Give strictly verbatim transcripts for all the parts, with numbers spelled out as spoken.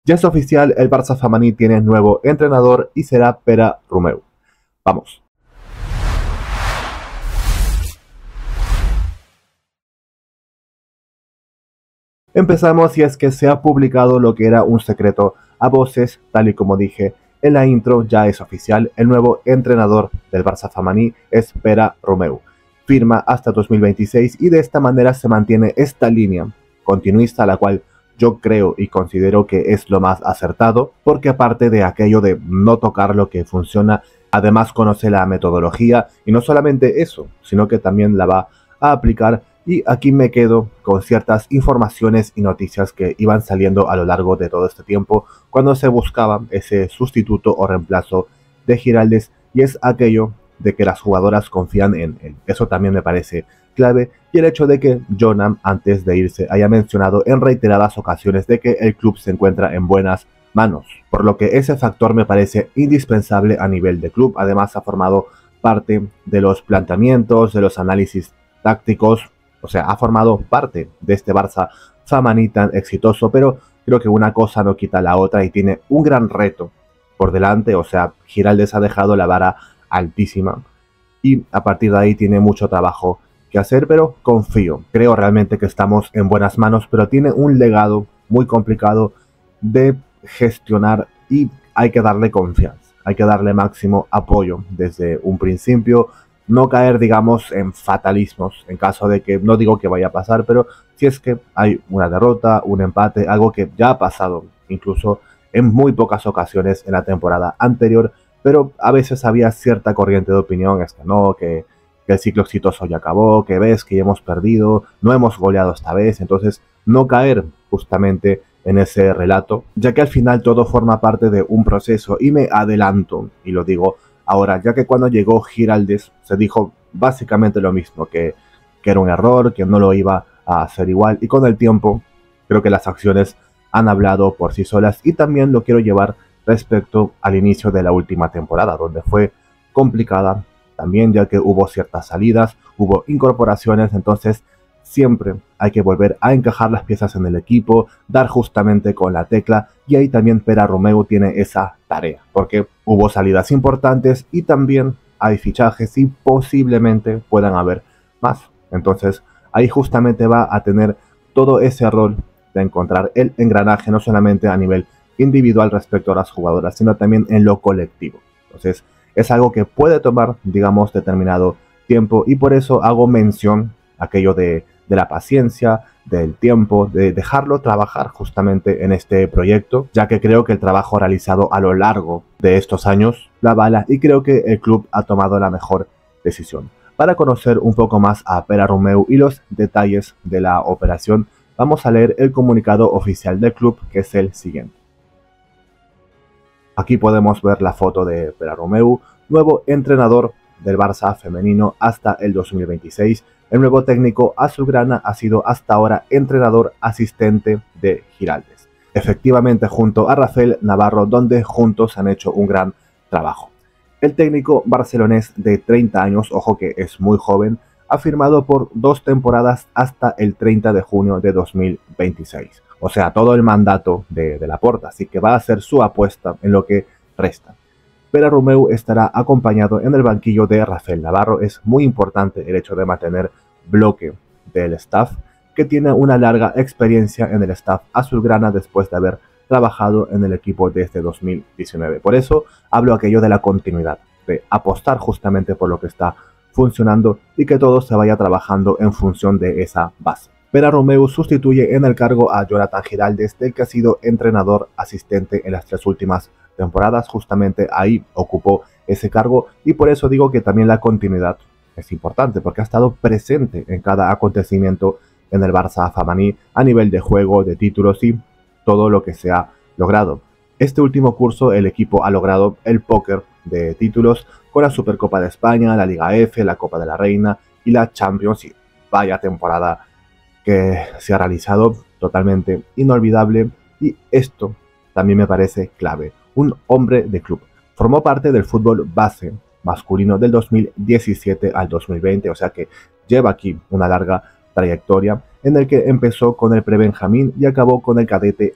Ya es oficial, el Barça Femení tiene nuevo entrenador y será Pere Romeu. Vamos. Empezamos y es que se ha publicado lo que era un secreto a voces, tal y como dije en la intro. Ya es oficial, el nuevo entrenador del Barça Femení es Pere Romeu. Firma hasta dos mil veintiséis y de esta manera se mantiene esta línea continuista, la cual yo creo y considero que es lo más acertado, porque aparte de aquello de no tocar lo que funciona, además conoce la metodología y no solamente eso, sino que también la va a aplicar. Y aquí me quedo con ciertas informaciones y noticias que iban saliendo a lo largo de todo este tiempo cuando se buscaba ese sustituto o reemplazo de Giraldez, y es aquello de que las jugadoras confían en él. Eso también me parece clave, y el hecho de que Jonam antes de irse haya mencionado en reiteradas ocasiones de que el club se encuentra en buenas manos, por lo que ese factor me parece indispensable a nivel de club. Además ha formado parte de los planteamientos, de los análisis tácticos, o sea, ha formado parte de este Barça Femení tan exitoso, pero creo que una cosa no quita la otra y tiene un gran reto por delante. O sea, Giraldez ha dejado la vara altísima y a partir de ahí tiene mucho trabajo que hacer, pero confío, creo realmente que estamos en buenas manos, pero tiene un legado muy complicado de gestionar y hay que darle confianza, hay que darle máximo apoyo desde un principio, no caer, digamos, en fatalismos en caso de que, no digo que vaya a pasar, pero si es que hay una derrota, un empate, algo que ya ha pasado incluso en muy pocas ocasiones en la temporada anterior, pero a veces había cierta corriente de opinión, es que no, que, que el ciclo exitoso ya acabó, que ves que ya hemos perdido, no hemos goleado esta vez. Entonces no caer justamente en ese relato, ya que al final todo forma parte de un proceso. Y me adelanto, y lo digo ahora, ya que cuando llegó Giraldez se dijo básicamente lo mismo, que, que era un error, que no lo iba a hacer igual, y con el tiempo creo que las acciones han hablado por sí solas. Y también lo quiero llevar respecto al inicio de la última temporada, donde fue complicada también, ya que hubo ciertas salidas, hubo incorporaciones. Entonces siempre hay que volver a encajar las piezas en el equipo, dar justamente con la tecla, y ahí también Pere Romeu tiene esa tarea, porque hubo salidas importantes y también hay fichajes y posiblemente puedan haber más. Entonces ahí justamente va a tener todo ese rol de encontrar el engranaje, no solamente a nivel individual respecto a las jugadoras, sino también en lo colectivo. Entonces es algo que puede tomar, digamos, determinado tiempo, y por eso hago mención aquello de, de la paciencia, del tiempo, de dejarlo trabajar justamente en este proyecto, ya que creo que el trabajo realizado a lo largo de estos años la avala, y creo que el club ha tomado la mejor decisión. Para conocer un poco más a Pere Romeu y los detalles de la operación, vamos a leer el comunicado oficial del club, que es el siguiente. Aquí podemos ver la foto de Pere Romeu, nuevo entrenador del Barça femenino hasta el dos mil veintiséis. El nuevo técnico azulgrana ha sido hasta ahora entrenador asistente de Giraldez, efectivamente junto a Rafael Navarro, donde juntos han hecho un gran trabajo. El técnico barcelonés de treinta años, ojo que es muy joven, ha firmado por dos temporadas hasta el treinta de junio de dos mil veintiséis. O sea, todo el mandato de, de Laporta, así que va a ser su apuesta en lo que resta. Pere Romeu estará acompañado en el banquillo de Rafael Navarro. Es muy importante el hecho de mantener bloque del staff, que tiene una larga experiencia en el staff azulgrana después de haber trabajado en el equipo desde dos mil diecinueve. Por eso hablo aquello de la continuidad, de apostar justamente por lo que está funcionando y que todo se vaya trabajando en función de esa base. Pere Romeu sustituye en el cargo a Jonathan Giraldez, del que ha sido entrenador asistente en las tres últimas temporadas. Justamente ahí ocupó ese cargo, y por eso digo que también la continuidad es importante, porque ha estado presente en cada acontecimiento en el Barça Femení a nivel de juego, de títulos y todo lo que se ha logrado. Este último curso el equipo ha logrado el póker de títulos con la Supercopa de España, la Liga F, la Copa de la Reina y la Champions. Y vaya temporada que se ha realizado, totalmente inolvidable, y esto también me parece clave. Un hombre de club. Formó parte del fútbol base masculino del dos mil diecisiete al dos mil veinte, o sea que lleva aquí una larga trayectoria en el que empezó con el prebenjamín y acabó con el cadete A.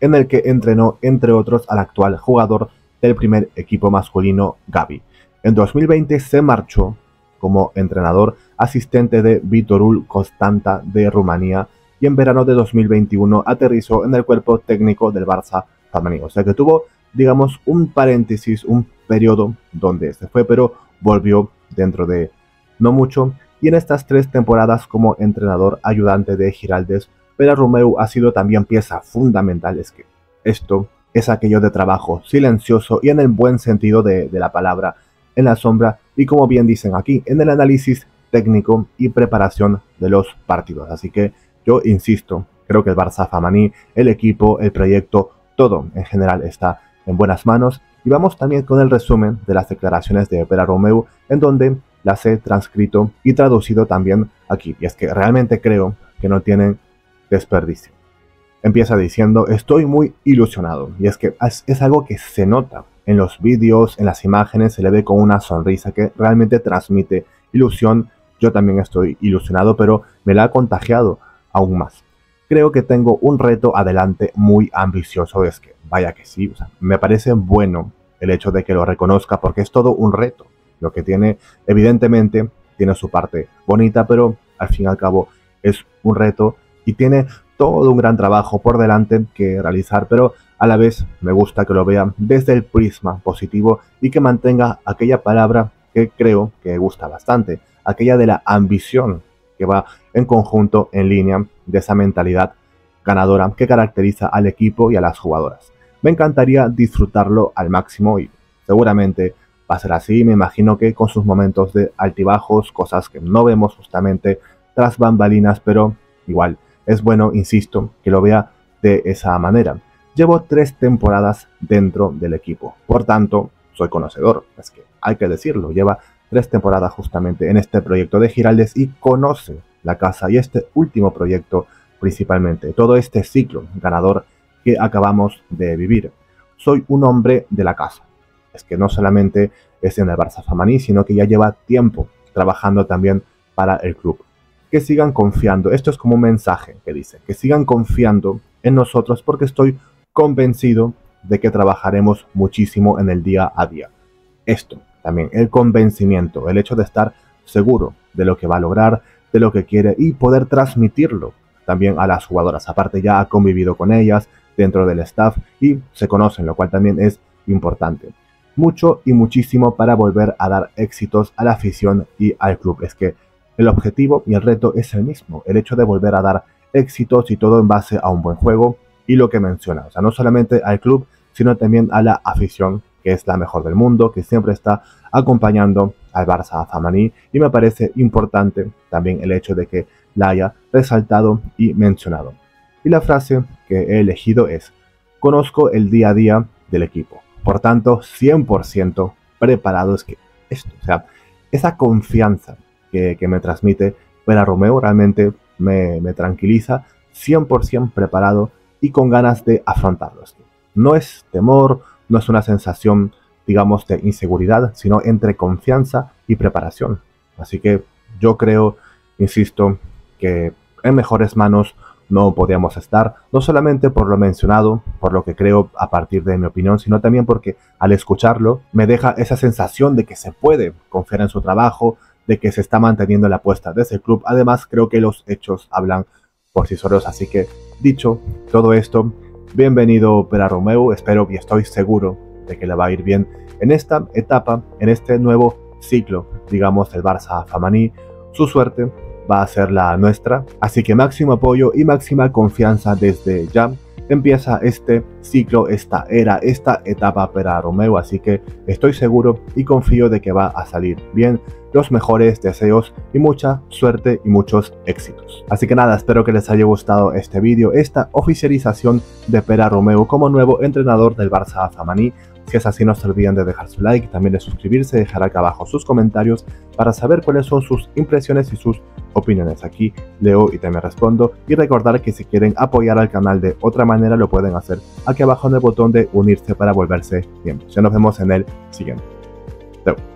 en el que entrenó entre otros al actual jugador del primer equipo masculino Gavi. En dos mil veinte se marchó como entrenador asistente de Viitorul Constanta de Rumanía y en verano de dos mil veintiuno aterrizó en el cuerpo técnico del Barça Femení. O sea que tuvo, digamos, un paréntesis, un periodo donde se fue, pero volvió dentro de no mucho. Y en estas tres temporadas como entrenador ayudante de Giraldez, Pere Romeu ha sido también pieza fundamental. Es que esto es aquello de trabajo silencioso y en el buen sentido de, de la palabra, en la sombra y, como bien dicen aquí, en el análisis técnico y preparación de los partidos. Así que yo insisto, creo que el Barça Femení, el equipo, el proyecto, todo en general está en buenas manos. Y vamos también con el resumen de las declaraciones de Pere Romeu, en donde las he transcrito y traducido también aquí. Y es que realmente creo que no tienen desperdicio. Empieza diciendo: estoy muy ilusionado. Y es que es, es algo que se nota en los vídeos, en las imágenes, se le ve con una sonrisa que realmente transmite ilusión. Yo también estoy ilusionado, pero me la ha contagiado aún más. Creo que tengo un reto adelante muy ambicioso. Es que, vaya que sí, o sea, me parece bueno el hecho de que lo reconozca, porque es todo un reto. Lo que tiene, evidentemente, tiene su parte bonita, pero al fin y al cabo es un reto y tiene todo un gran trabajo por delante que realizar, pero a la vez me gusta que lo vea desde el prisma positivo y que mantenga aquella palabra que creo que gusta bastante, aquella de la ambición, que va en conjunto, en línea de esa mentalidad ganadora que caracteriza al equipo y a las jugadoras. Me encantaría disfrutarlo al máximo y seguramente va a ser así. Me imagino que con sus momentos de altibajos, cosas que no vemos justamente tras bambalinas, pero igual es bueno, insisto, que lo vea de esa manera. Llevo tres temporadas dentro del equipo, por tanto, soy conocedor, es que hay que decirlo, lleva tres temporadas justamente en este proyecto de Giraldez y conoce la casa y este último proyecto principalmente, todo este ciclo ganador que acabamos de vivir. Soy un hombre de la casa, es que no solamente es en el Barça Femení, sino que ya lleva tiempo trabajando también para el club. Que sigan confiando, esto es como un mensaje que dice, que sigan confiando en nosotros porque estoy convencido de que trabajaremos muchísimo en el día a día. Esto también, el convencimiento, el hecho de estar seguro de lo que va a lograr, de lo que quiere y poder transmitirlo también a las jugadoras. Aparte ya ha convivido con ellas dentro del staff y se conocen, lo cual también es importante. Mucho y muchísimo para volver a dar éxitos a la afición y al club. Es que el objetivo y el reto es el mismo, el hecho de volver a dar éxitos y todo en base a un buen juego y lo que menciona, o sea, no solamente al club, sino también a la afición, que es la mejor del mundo, que siempre está acompañando al Barça Femení, y me parece importante también el hecho de que la haya resaltado y mencionado. Y la frase que he elegido es: conozco el día a día del equipo, por tanto cien por ciento preparado. Es que esto, o sea, esa confianza que, que me transmite Pere Romeu realmente me, me tranquiliza, cien por ciento preparado y con ganas de afrontarlo. No es temor, no es una sensación, digamos, de inseguridad, sino entre confianza y preparación. Así que yo creo, insisto, que en mejores manos no podíamos estar, no solamente por lo mencionado, por lo que creo a partir de mi opinión, sino también porque al escucharlo me deja esa sensación de que se puede confiar en su trabajo, de que se está manteniendo la apuesta desde el club. Además, creo que los hechos hablan por sí solos. Así que, dicho todo esto, bienvenido Pere Romeu, espero y estoy seguro de que le va a ir bien en esta etapa, en este nuevo ciclo, digamos, del Barça Femení. Su suerte va a ser la nuestra, así que máximo apoyo y máxima confianza desde ya. Empieza este ciclo, esta era, esta etapa Pere Romeu, así que estoy seguro y confío de que va a salir bien. Los mejores deseos y mucha suerte y muchos éxitos. Así que nada, espero que les haya gustado este vídeo, esta oficialización de Pere Romeu como nuevo entrenador del Barça Femení. Si es así, no se olviden de dejar su like, también de suscribirse, dejar acá abajo sus comentarios para saber cuáles son sus impresiones y sus opiniones. Aquí leo y también respondo, y recordar que si quieren apoyar al canal de otra manera lo pueden hacer aquí abajo en el botón de unirse para volverse miembros. Ya nos vemos en el siguiente. Chao.